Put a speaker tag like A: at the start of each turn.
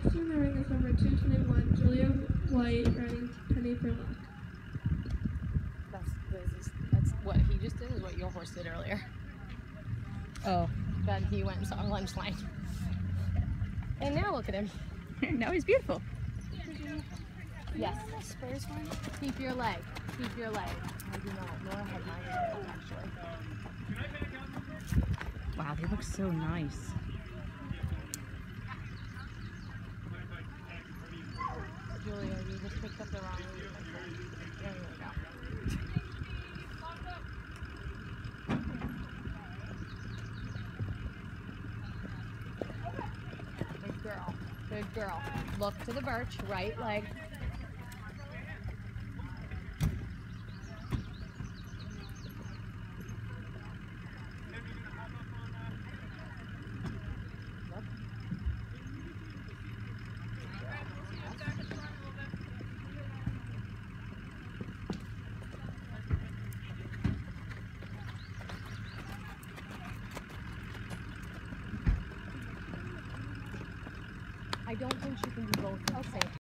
A: 16, the ring is number 221, Julia White, riding Penny for Luck.
B: That's what he just did is what your horse did earlier.
C: Oh.
B: But he went and saw a lunch line. And now look at him.
C: Now he's beautiful.
B: Yes. Spurs one. Keep your leg. Keep your leg. I do not. Nora had mine actually.
C: Wow, they look so nice.
B: Julia, you just picked up the wrong lead. There you go. Good girl. Good girl. Look to the birch. Right leg. I don't think she can do both at the same time.